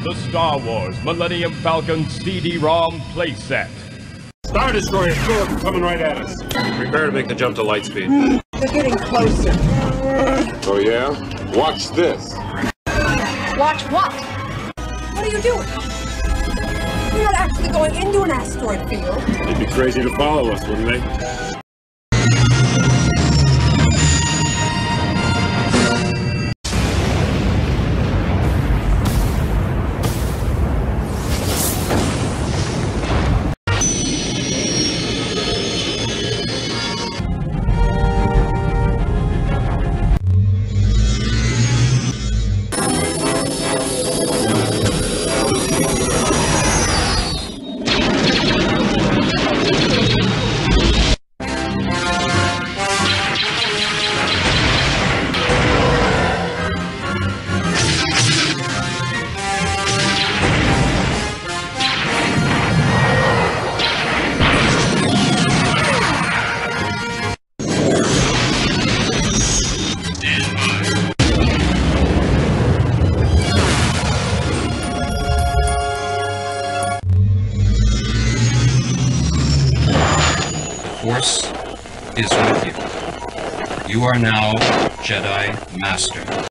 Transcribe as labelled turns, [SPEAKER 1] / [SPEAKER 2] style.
[SPEAKER 1] the Star Wars Millennium Falcon CD-Rom playset.
[SPEAKER 2] Star Destroyer Philip coming right at us.
[SPEAKER 3] Prepare to make the jump to light speed.
[SPEAKER 4] They're getting closer.
[SPEAKER 2] Oh yeah? Watch this.
[SPEAKER 4] Watch what? What are you doing? We're not actually going into an asteroid field.
[SPEAKER 2] They'd be crazy to follow us, wouldn't they?
[SPEAKER 5] Force is with you. You are now Jedi Master.